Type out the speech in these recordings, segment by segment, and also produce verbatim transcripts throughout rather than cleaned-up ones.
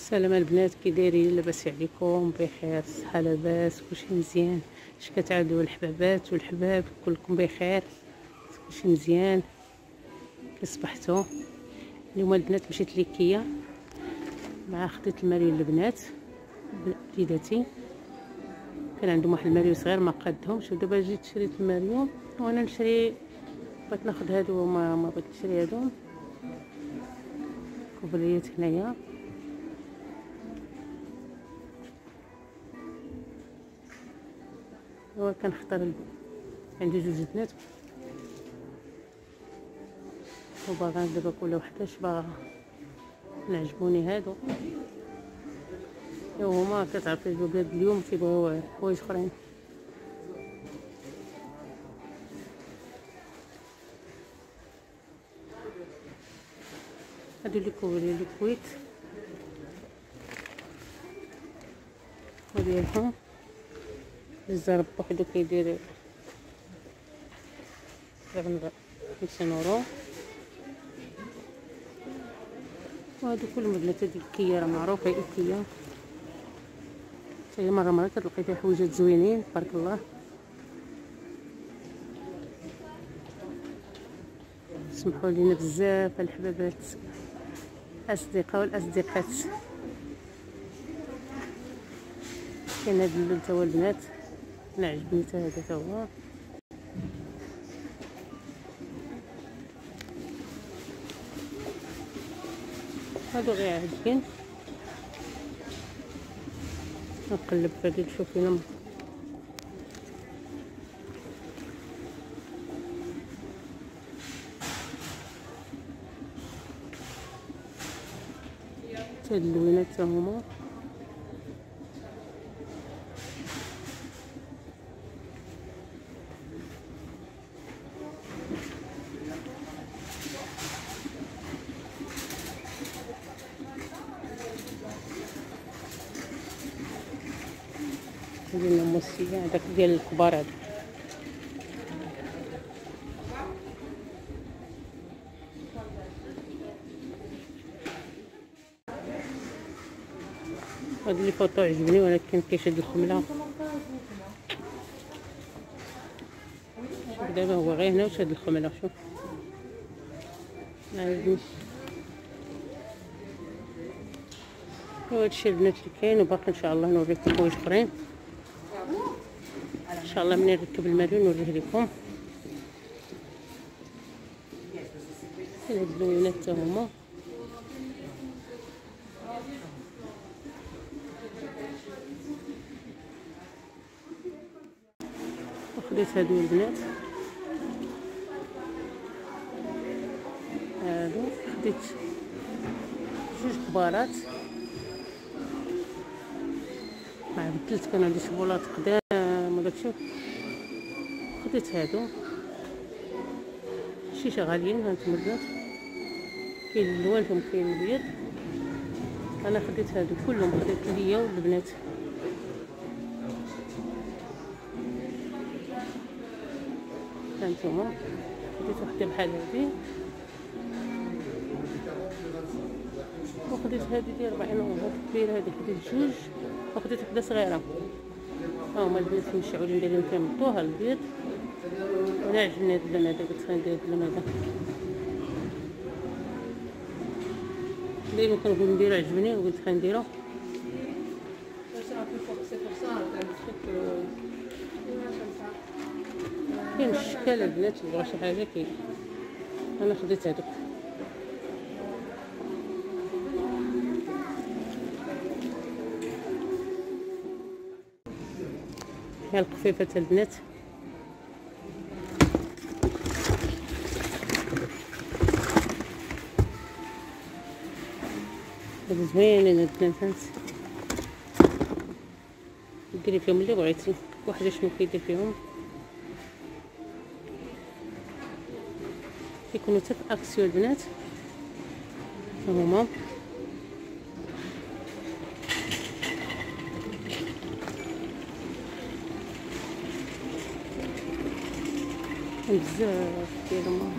السلام البنات، كي دايرين؟ لاباس عليكم؟ بخير؟ صحه لاباس؟ كلشي مزيان؟ اش كتعاودوا الحبابات والحباب؟ كلكم بخير؟ كلشي مزيان؟ كي صبحتوا؟ اليوم البنات مشيت ليكيا مع خديت الماريو البنات وليداتي، كان عندهم واحد الماريو صغير ما قادهمش، ودابا جيت شريت الماريو وانا نشري، بغيت ناخذ هادو ما ما بغيت نشري هادو كوبريات هنايا. هو كنختار عندي جوج بنات وباغا دابا كل وحده باغا نعجبوني هادو. ايوا هما كتعرفي الولاد اليوم كيبغيو حوايج اخرين. هادو لي كوبري لي كويت وديالهم الزرب بوحدو كيدير خمسين اورو، وهادو كلهم البنات ديال كيا راه معروفه ايكيا، حتى هي مره مره كتلقاي فيها حويجات زوينين تبارك الله. سمحوا لينا بزاف الحبابات الاصدقاء والاصدقات. كاين هاد اللون تا هو البنات انا عجبني تا هذا تا هو، هادو غير عاجبين. نقلب فهادي نشوف فيهم تا هاد اللوينات تا هما. هادي الناموسية هداك ديال الكبار هذا. هاد اللي فوطو عجبني ولكن كيشد الخملة. شوف دابا هو غير هنا وشاد الخملة، شوف معجبنيش. وهادشي البنات اللي كاين، وباقي ان شاء الله نوريكم حوايج اخرين ان شاء الله ملي نركب الماريو نوريه لكم. هاد اللوينات تا هما وخديت هادو البنات، هادو خديت جوج كبارات مع بدلت، كان عندي شبولات قدام وداكشي، خديت هادو شيشه غاليين هانتوما البنات، كاين اللوان فيهم كاين البيض. انا خديت هادو كلهم، خديت ليا والبنات. هانتوما خديت وحده بحال هادي، وخديت هادي ديال أربعين اورو كبيره، هادي خديت جوج وخديت وحده صغيره. ها هما البنات المشعولين دايرين فيهم الطوها البيض، وانا عجبني هاد اللون هذا، قلت غندير هاد اللون هذا دايما كنقول نديرو، عجبني وقلت غنديرو. كاين الشكال البنات اللي بغا شي حاجه كاين. انا خديت هادوك. هي القفيفه البنات، هادو زوينين البنات، ديري فيهم اللي بغيتي، وحده شنو كيدير فيهم. كيكونوا حتى في اكسيو البنات هما. بزاف ديالهم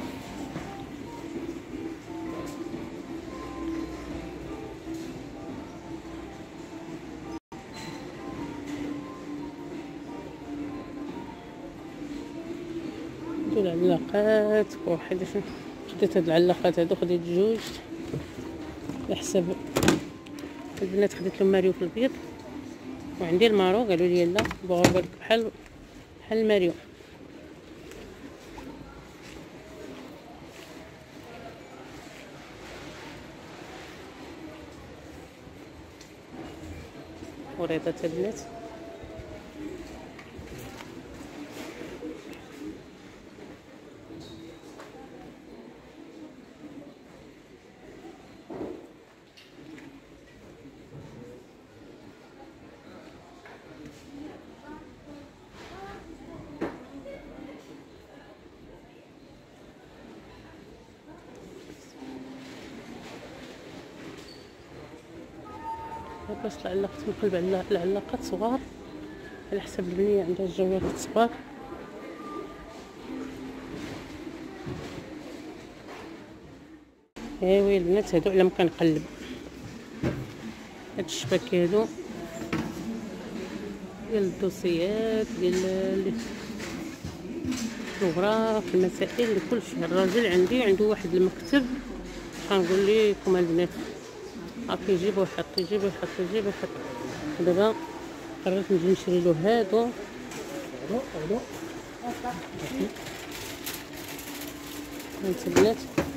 العلاقات واحد. خديت هاد العلاقات هادو، خديت جوج على حساب البنات. خديت لهم ماريو في البيض، وعندي المارو قالوا لي لا بغاو بالك بحال بحال الماريو. وريضات البنات باش العلاقات نقلب على العلاقات صغار على حسب البنيه عندها الجوالات صغار. ايوا البنات هادو على ما كنقلب هاد الشباك هادو ديال الدوسيات ديال الوراق المسائل لكلشي. الراجل عندي عنده واحد المكتب غنقول لكم البنات هاكا يجيب ويحط يجيب ويحط يجيب ويحط. دابا قررت نجي نشري له هادو. هانت البنات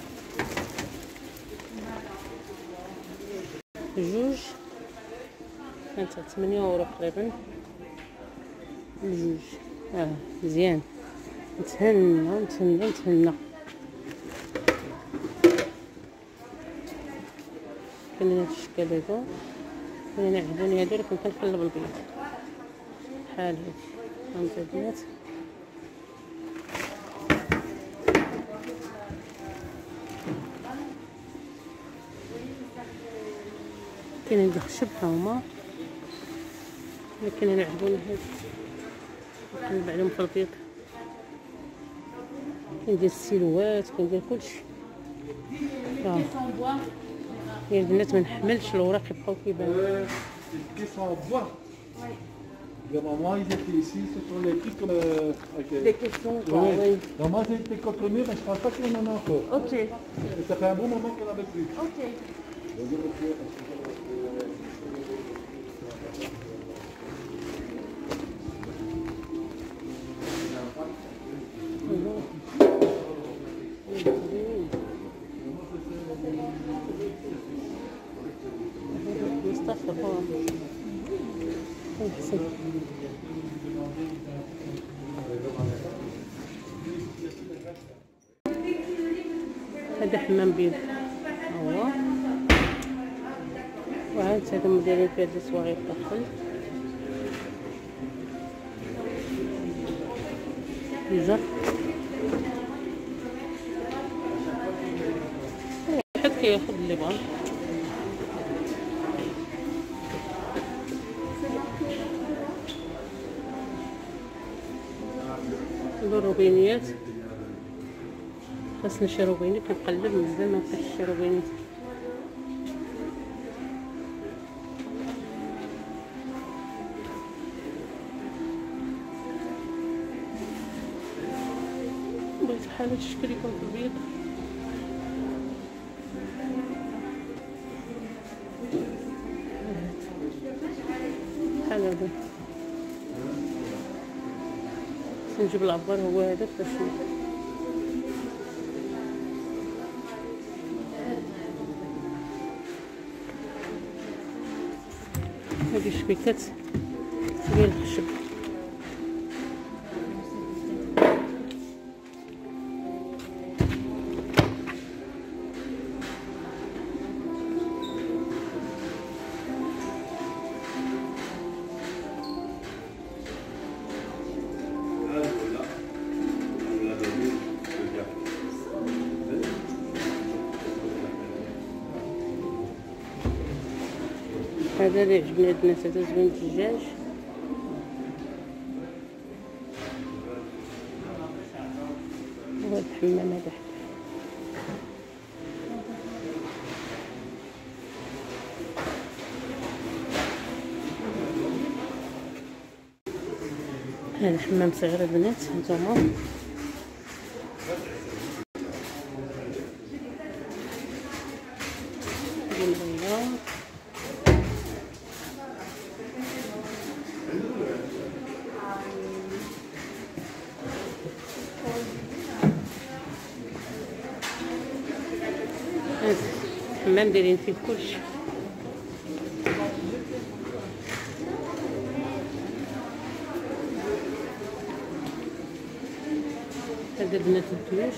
جوج كانت ثمانية اورو تقريبا بجوج. اه مزيان، نتهنى نتهنى نتهنى. كاين هاد الشكل هادو كاين عجبوني هادو، ولكن كنقلب البيض بحال هادي. هانت البنات كاين عندي خشب ها هما، ولكن انا عجبوني هاد نقلب عليهم في البيض. كاين ديال السيلوات، كاين ديال كلشي. اه يا البنات ما نحملش الوراق يبقاو كيبانو. Les mamans, ils étaient ici, ce sont les trucs comme... Euh, okay. Des questions, quoi, oui. oui. Non, moi j'ai été contrôlé, mais je ne pense pas qu'il y en a encore. Ok. Et ça fait un bon moment qu'on n'avait plus. Ok. هذا حمام بيض هو، وهاد هادو دايرين فيه هاد الصواغيط داخل الجر. واحد كياخد اللي بغا. هادو الروبينيات، خاصني شي روبيني كنقلب مزال ما لقيتش شي روبيني. بغيت بحال هاد الشكل يكون في البيض. بحال هذا نجيب العبار هو هذا باش هادي شبيكات ديال الخشب. هذا اللي عجبني البنات، هذا زوين الدجاج. وهذا الحمام هذا هذا حمام صغير البنات. هانتوما الحمام دايرين فيه كلشي. هذا بنات الدواش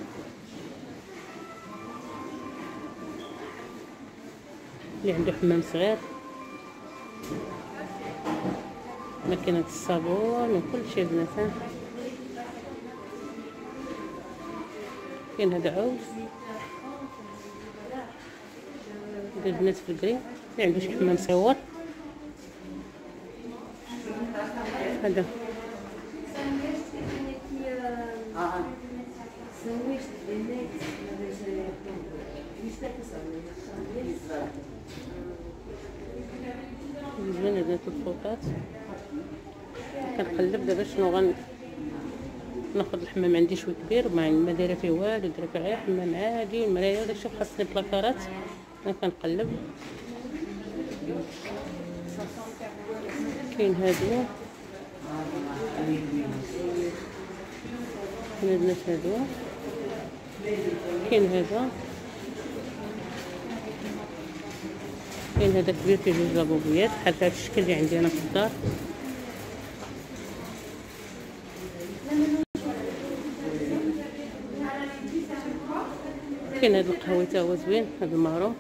اللي عنده حمام صغير، ماكينة الصابون وكلشي البنات. ها كاين هذا عود هذا البنات في الكريم اللي عنده شي حمام صغير. هذا زوين هاد الفوطات. كنقلب دابا شنو غن ناخذ الحمام عندي شوي كبير ما دايره فيه والو، دايره فيه غير حمام عادي والمرايه وداكشي، خاصني بلاكارات. انا كنقلب. كاين هادو كاين البنات هادو، كاين هذا كاين هذا كبير فيه جوج لابوبيات بحال هذا الشكل اللي عندي انا في الدار. كاين هذا القهوي تا هو زوين، هذا المارون.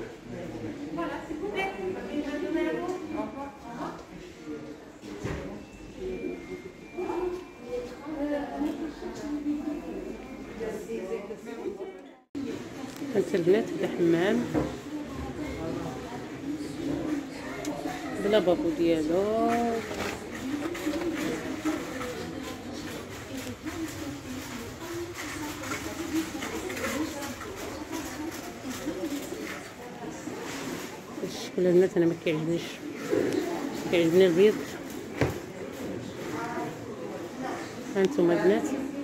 هانت البنات هذا حمام بلا بابو ديالو. الشكل البنات انا ما كيعجبنيش، كيعجبني البيض. هانتوما البنات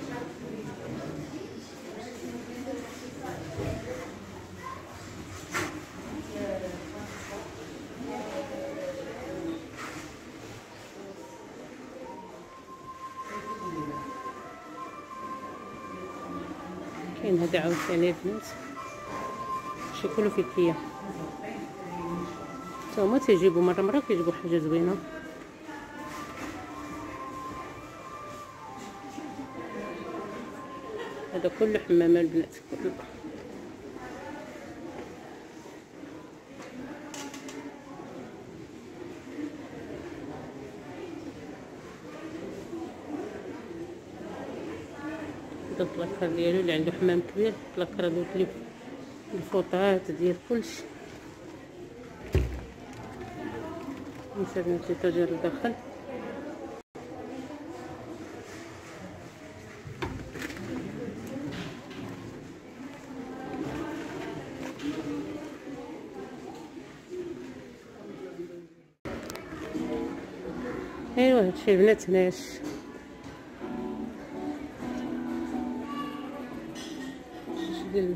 كاين هذا عاوتاني البنات شي كله في كيا تا هما تيجيبو مره مره كيجيبو حاجه زوينه. هذا كله حمام البنات كله. هذا البلاكار ديالو اللي عنده حمام كبير، البلاكار هذوك اللي الفوطات ديال كلشي. نسالنا التاجر لداخل. ايوا هادشي البنات هنايا ديال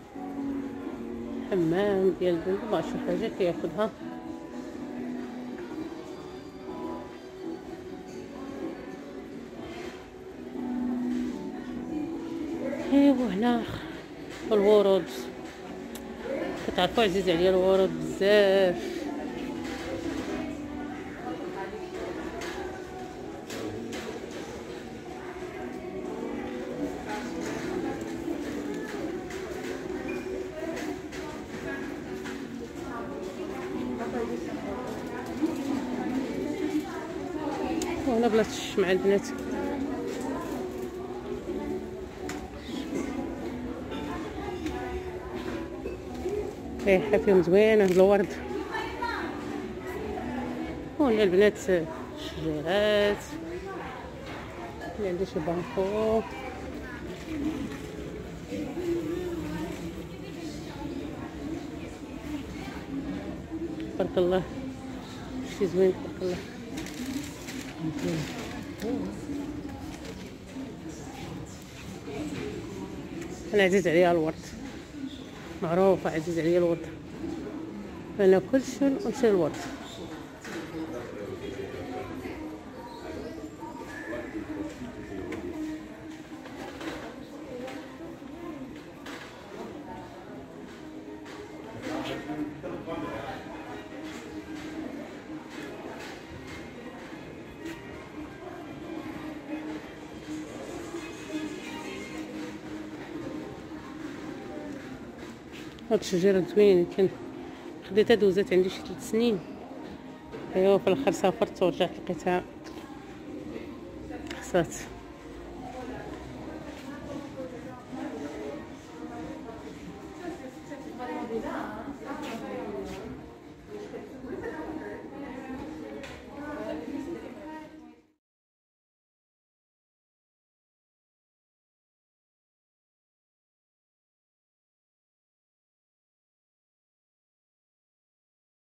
الحمام ديال البنت، بغا شي حاجه كياخدها. ايوا هنا الورود، كتعرفوا عزيز عليا الورود بزاف. وهنا بلاصه الشمعة البنات، ريحه فيهم زوينه هاد الورد. وهنا البنات الشجيرات اللي عنده شي بانكو. تبارك الله شي زوين تبارك الله. انا عزيز عليا الورد، معروفه عزيز عليا الورد، انا كلشي ونشري الورد. هاد الشجيرة زوينة، كان خديتها دوزات عندي شي ثلاث سنين. ايوا في الاخر سافرت ورجعت لقيتها خسات.